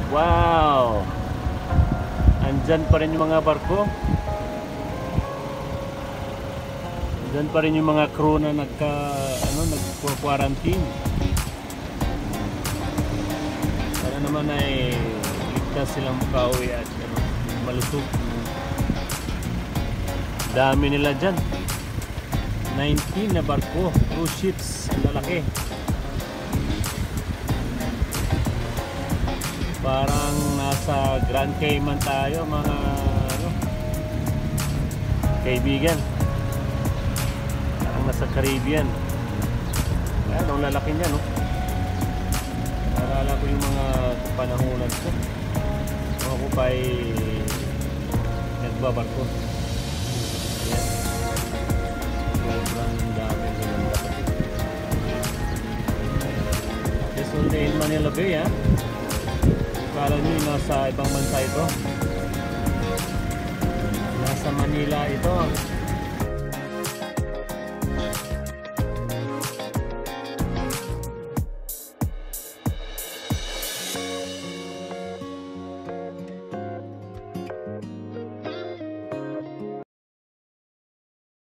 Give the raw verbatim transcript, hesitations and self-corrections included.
Wow! Andyan pa rin yung mga barko. Andyan pa rin yung mga crew na nagka, ano, nagpo-quarantine. Para naman ay ligtas silang makauwi at ano, malusog. Dami nila dyan. nineteen na barko, cruise ships, ang lalaki. Parang nasa Grand Cayman tayo, mga ano, kaibigan. Parang nasa Caribbean. Ayan, ang lalaki niya, no? Naalala ko yung mga panahonan ko. Ako pa ay nagbabarko. Ayan. Sobrang dami ng ganda. This one day in Manila Bay, ha? Kala nyo nasa ibang bansa ito. Nasa Manila ito.